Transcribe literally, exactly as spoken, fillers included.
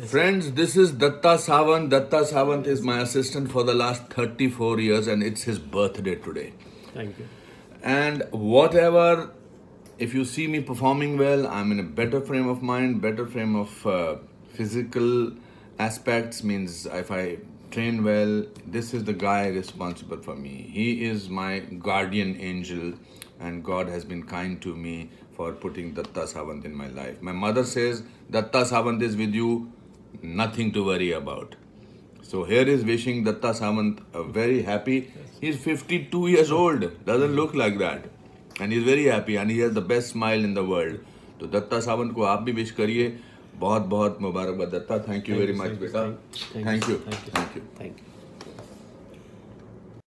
Friends, this is Datta Sawant. Datta Sawant is my assistant for the last thirty-four years and it's his birthday today. Thank you. And whatever, if you see me performing well, I'm in a better frame of mind, better frame of uh, physical aspects, means if I train well, this is the guy responsible for me. He is my guardian angel and God has been kind to me for putting Datta Sawant in my life. My mother says, Datta Sawant is with you, nothing to worry about. So here is wishing Datta Sawant a very happy. He's fifty-two years old, doesn't look like that. And he's very happy and he has the best smile in the world. So Datta Sawant को आप भी wish करिए. बहुत बहुत मुबारकबाद Dutta. Thank you very much बेटा. Thank you. Thank you. Thank you. Thank you. Thank you.